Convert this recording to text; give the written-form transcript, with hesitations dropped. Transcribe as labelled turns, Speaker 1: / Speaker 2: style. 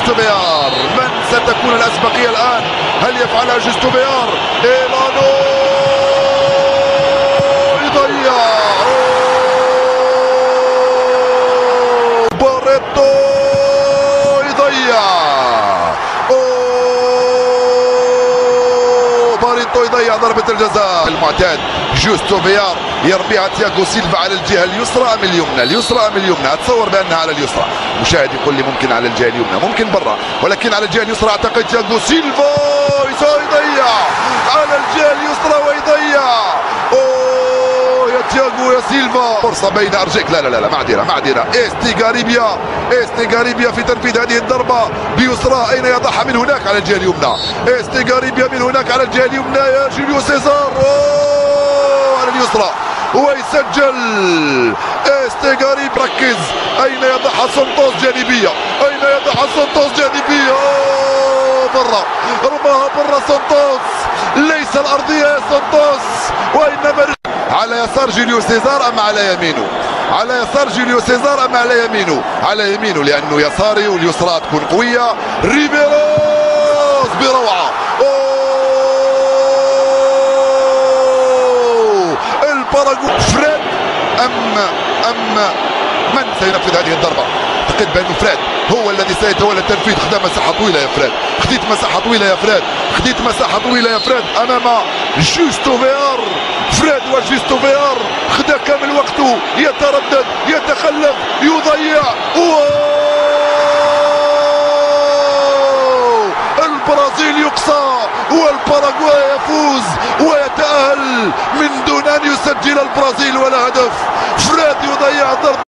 Speaker 1: جوستو فيار. من ستكون الأسبقية الآن؟ هل يفعلها جوستو فيار؟ إيلانو يضيع. باريتو يضيع. باريتو يضيع ضربة الجزاء المعتاد. جوستو فيار يرميها تياغو سيلفا على الجهة اليسرى أم اليمنى؟ اليسرى أم اليمنى؟ أتصور بأنها على اليسرى. مشاهد يقول لي ممكن على الجهة اليمنى، ممكن برا، ولكن على الجهة اليسرى أعتقد. تياغو سيلفا يضيع على الجهة اليسرى ويضيع. يا تياغو يا سيلفا، فرصة بين أرجيك. لا معذرة. استيغاريبيا في تنفيذ هذه الضربة بيسرى. أين يضعها؟ من هناك على الجهة اليمنى. استيغاريبيا من هناك على الجهة اليمنى يا جوليو سيزار على اليسرى ويسجل. استيغاريب ركز. أين يضعها؟ سانتوس جانبية. برا، رماها برا سانتوس، ليس الأرضية يا سانتوس، وإنما على يسار جوليو سيزار أم على يمينه؟ على يسار جوليو سيزار أم على يمينه؟ على يمينه، لأنه يساري واليسرى تكون قوية. ريبيروس بروعة. الباراغواي. فريد أم من سينفذ هذه الضربة؟ أعتقد بأنه فريد هو الذي سيتولى التنفيذ. خذ مساحة طويلة يا فريد، خذيت مساحة طويلة يا فريد أمام جوستو فيار. فريد وجوستو فيار خذ كامل وقته، يتردد، يتخلف، يضيع. البرازيل يقصى والباراغواي يفوز ويتأهل من دون أن يسجل البرازيل ولا هدف. فريد يضيع ضربة.